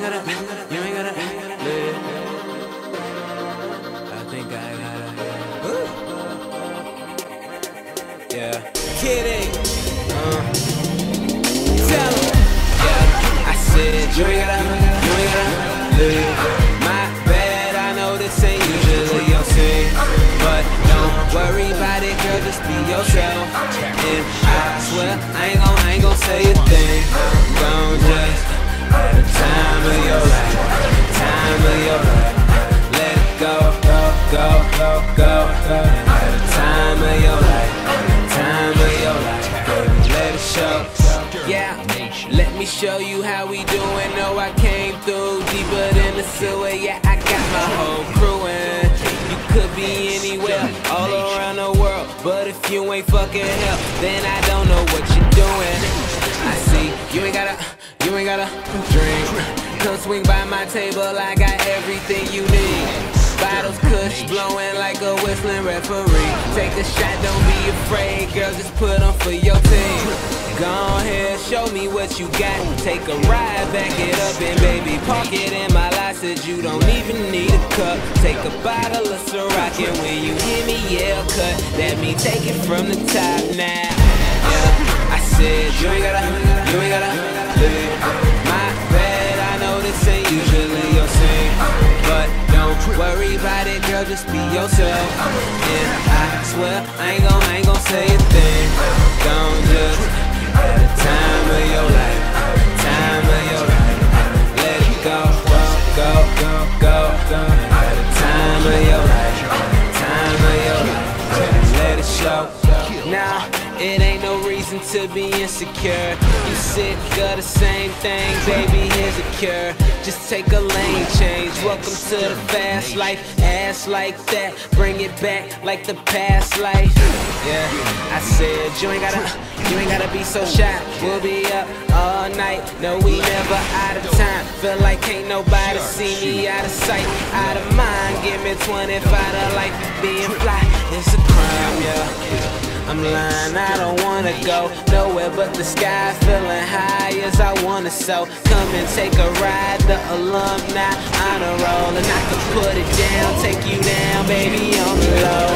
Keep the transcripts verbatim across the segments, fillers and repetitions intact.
gotta, you ain't gotta live. I think I gotta, yeah. Kidding. Uh. Tell 'em. Yeah. I said you ain't gotta, you ain't gotta live. My bad, I know this ain't usually your thing, but don't worry about it, girl. Just be yourself. And I swear I ain't gon', I ain't gon' say a thing. Gon' just the time of your life, time of your life. Let it go, go, go, go, go, go. The time of your life, time of your life. Baby, let it show. Yeah, let me show you how we doin'. No, I came through deeper than the sewer. Yeah, I got my whole crew in. You could be anywhere, all around the world, but if you ain't fucking help, then I don't know what you're doing. I see you ain't gotta, you ain't gotta drink. Come swing by my table, I got everything you need. Bottles kush blowing like a whistling referee. Take a shot, don't be afraid, girl, just put on for your team. Go ahead, show me what you got. Take a ride, back it up, and baby, park it in my lot. Said you don't even need a cup. Take a bottle of Ciroc, and when you hear me yell cut, that mean take it from the top now. Yeah, I said you ain't gotta, you ain't gotta live. My bad, I know this ain't usually your thing, but don't worry about it, girl, just be yourself. And I swear I ain't gon', I ain't gon' say a thing. Don't just the time of your life, time of your life. Let it go, go, go, go, go, go. The time of your life, time of your life. Let it show. Nah, it ain't no reason to be insecure. You sick of the same thing, baby, here's a cure. Just take a lane change. Welcome to the fast life. Ass like that, bring it back like the past life. Yeah, I said you ain't gotta, you ain't gotta be so shy. We'll be up all night. No, we never out of time. Feel like ain't nobody see me out of sight, out of mind. Give me twenty-five to life being fly. It's a crime, yeah. I'm lying, I don't wanna go nowhere but the sky, feeling high as I wanna so. Come and take a ride, the alumni honor roll, and I can put it down, take you down, baby, on the low.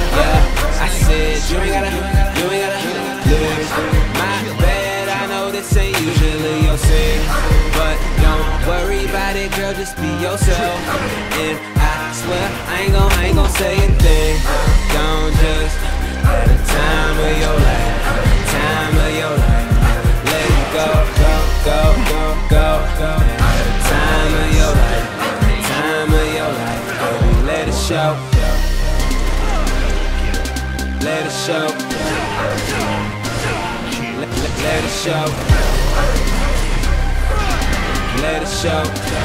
Yeah, I said you ain't gotta, you ain't gotta live. My bad, I know this ain't usually your thing, but don't worry about it, girl, just be yourself. And I swear I ain't gon', I ain't gon' say a thing. Don't just the time of your life, time of your life. Let it go, go, go, go, go, go. The time of your life, time of your life. Baby, let it show. Let it show. Let, let, let it show. Let it show.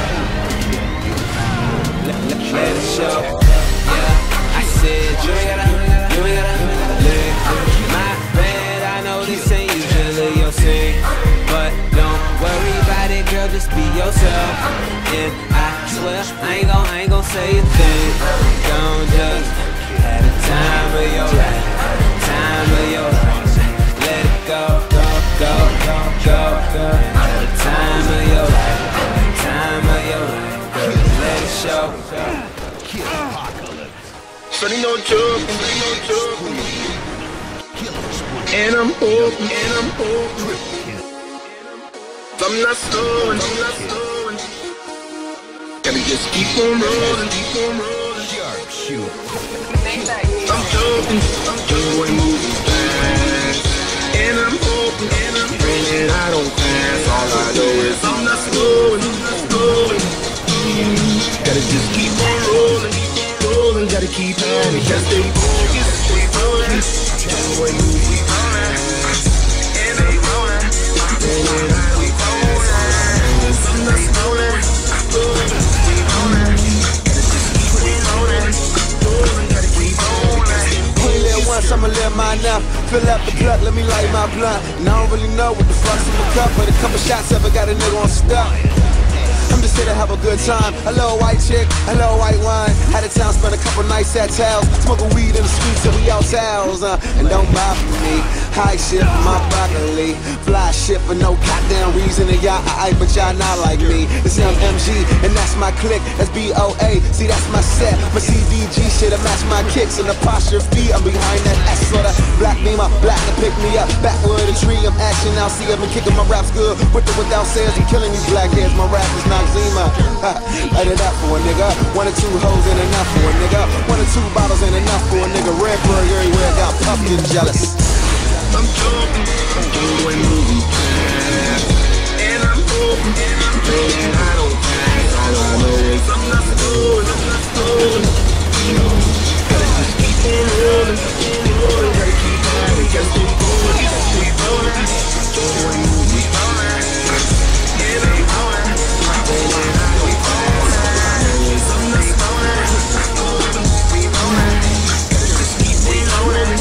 Let, let, let it show. Yeah, I said you ain't gotta, you ain't gotta live. My bad, I know this ain't usually your thing, but don't worry about it, girl, just be yourself. And I swear I ain't gon', I ain't gon' say a thing. Don't just have the time of your life, time of your life. Let it go, go, go, go, go, go. The time of your life, time of your life. Girl, let it show. Sunny no joke, no joke. And I'm hoping, and I'm hoping. I'm not slowing, I'm not slowing. Gotta just keep on rolling, keep on rolling. Sharpshooter. I'm joking, I'm joking, moving fast. And I'm hoping, and I'm praying I don't pass. All I know is I'm not slowing, I'm not slowing. Gotta just keep on rolling. Gotta keep on, gotta stay focused, stay focused. Boy, you keep on that, and I'm on that, and I keep on that. I'm not slowing, keep on that. Gotta just keep on that, gotta keep on that. Only live once, I'ma live mine now. Fill up the club, let me light my blunt. And I don't really know what the fuck's in the cup, but a couple shots ever got a nigga on stuck. I'm just here to have a good time. A little white chick, a little white wine. Out of town, spent a couple nights at towels. Smoking weed in the streets till we out towels. Uh, and don't bother me. High ship, my broccoli. Fly ship for no goddamn reason. And y'all aight, but y'all not like me. It's M M G, and that's my clique. That's B O A. See, that's my set. My C D G shit, I match my kicks. And the posture feet, I'm behind that S sorta. Black beamer, black to pick me up. Backward a tree, I'm action. I'll see I've been kicking my raps good. With or without sales, I'm killing these black heads. My rap is Noxema. Light it up for a nigga. One or two hoes ain't enough for a nigga. One or two bottles ain't enough for a nigga. Redbird everywhere, got puffed and jealous. I'm talking, I'm doing moving fast, and I'm hoping, and I don't pass. All I know is I'm not stolen, I'm not stolen. Gotta just keep on rolling, rolling. Gotta keep having, gotta stay rolling, gotta stay rolling. Doing moving fast, and I'm rolling, and I don't pass. All I know is I'm not stolen, I'm not stolen. We rolling, gotta just keep on rolling.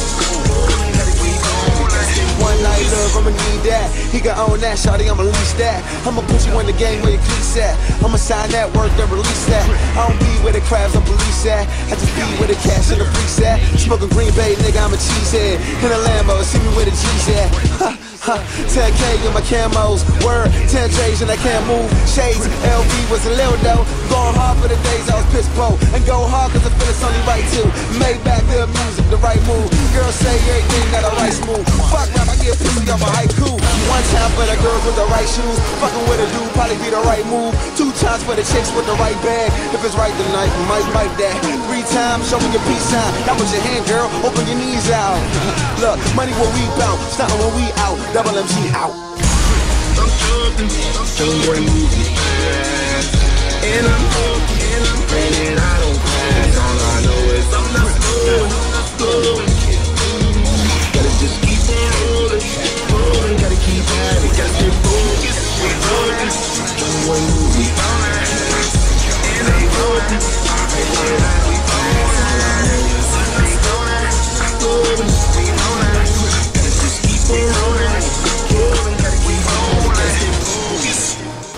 One night love, I'ma need that. He can own that, shawty, I'ma lease that. I'ma put you in the game where your cleats at. I'ma sign that work, then release that. I don't be where the crabs and police at. I just be where the cash and the freaks at. Smoking Green Bay, nigga, I'm a cheesehead. In a Lambo, see me where the G's at. Huh, huh, ten K in my camos. Word, ten J's and I can't move. Shades, L V was a little though. Going hard for the days I was piss po. And go hard cause I feel it's only right too. Made back good music, the right move. Girls say everything that I right smooth. Fuck rap, I get pussy off a haiku. One time for the girls with the right shoes. Fucking with a dude, probably be the right move. Two times for the chicks with the right bag. If it's right tonight, we might bite that. Three times, show me your peace sign. That was your hand, girl, open your knees out. Look, money when we bounce, stuntin' when we out. Double M G out. I'm talking, I'm doing moving fast, and I'm hoping, and I'm praying I don't pass. All I know is I'm not stolen, I'm not stolen. Gotta just keep on rolling, rolling. Gotta keep having, gotta stay focused. We rolling, doing moving fast, and I'm hoping, and I don't pass. All I know is I'm not stolen, stolen. We rolling, gotta just keep on rolling, rolling. Gotta keep on rolling, stay focused.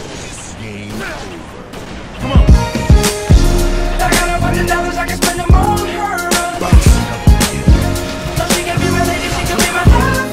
Come on. I got a bunch of dollars, I can spend them on her. So she can be my lady, she can be my lover.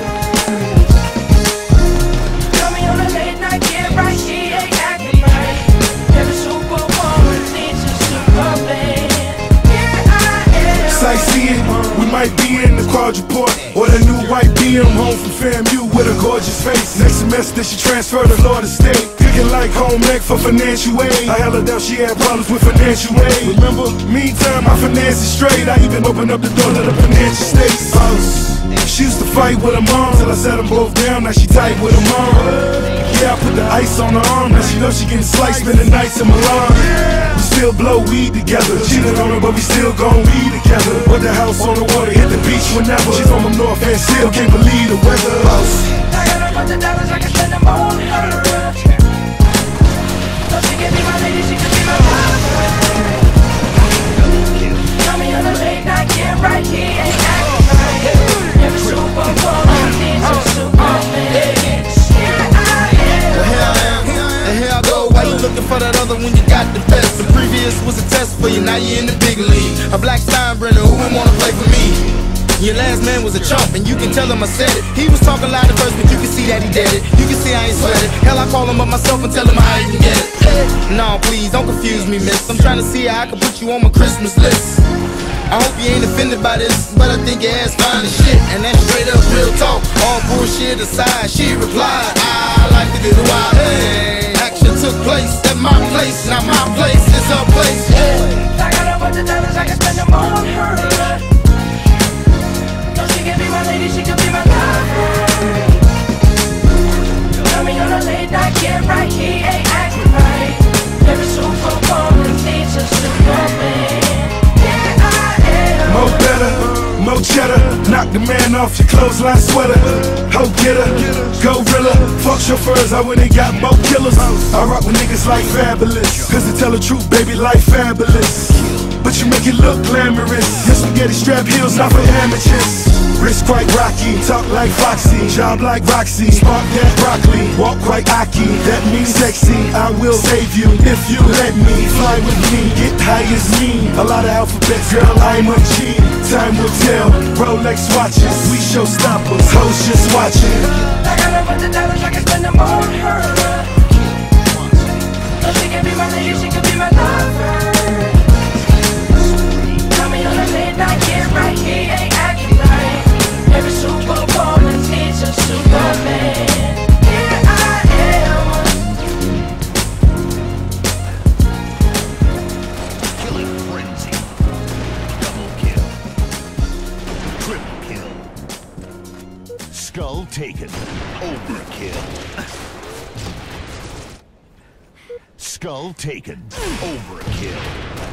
Tell me on a late night, get right, she ain't acting right. Every superwoman needs a superman. Here I am. Sightseeing, we might be in the quadruport or the new white B M home from FAMU with a gorgeous face. Next semester she transferred to Florida State. Cooking like home ec for financial aid. I held her down, she had problems with financial aid. Remember, meantime my finances straight. I even opened up the door to the financial states. She used to fight with her mom till I set them both down. Now she tight with her mom. Yeah, I put the ice on her arm. Now she knows she getting sliced, spending nights in Milan. We still blow weed together. Cheated on her, but we still gon' be together. Put the house on the water, hit the beach whenever. She's from up north and still can't believe the weather. I got a bunch of dollars, I can spend them on her. So she can be my lady, she can be my lover. Tell me on a late night, get right, he ain't acting right. Every superwoman needs a superman. Here I am. Well, here I am, and here I go. Why you looking for that other when you got the best? The previous was a test for you, now you in the big league. A black Steinbrenner, who would wanna play for me? Your last man was a chump, and you can tell him I said it. He was talking loud at first, but you can see that he did it. You can see I ain't sweat it. Hell, I call him up myself and tell him I ain't get it. No, please, don't confuse me, miss. I'm trying to see how I can put you on my Christmas list. I hope you ain't offended by this, but I think your ass fine as shit. And that's straight up real talk. All bullshit aside, she replied, I like to do the wild thing. Action took place at my place, not my place, it's her place. I got a bunch of dollars, I can spend them on her. So she can be my lady, she can be my lover. Tell me on a late night, get right, he ain't acting right. Every superwoman needs a superman. Here I am. Mo better, mo cheddar. Knock the man off your clothesline sweater. Ho getter, gorilla. Fuck chauffeurs, I went and got mo killers. I rock with niggas like Fabulous, cause to tell the truth, baby, like Fabulous. But you make it look glamorous. Your spaghetti strap heels, not for amateurs. Wrist quite rocky, talk like Foxy, job like Roxy, spark that broccoli, walk quite Aki, that means sexy. I will save you if you let me. Fly with me, get high as me. A lot of alphabets, girl, I'm a G. Time will tell, Rolex watches, we showstoppers, hoes just watching. I got a bunch of dollars, I can spend them on her. So she can be my lady, she can be my lover. Tell me on a late night, get right, he ain't acting right. Every Super Bowl needs a Superman. Here I am. Killing frenzy. Double kill. Triple kill. Skull taken. Overkill. Skull taken. Overkill.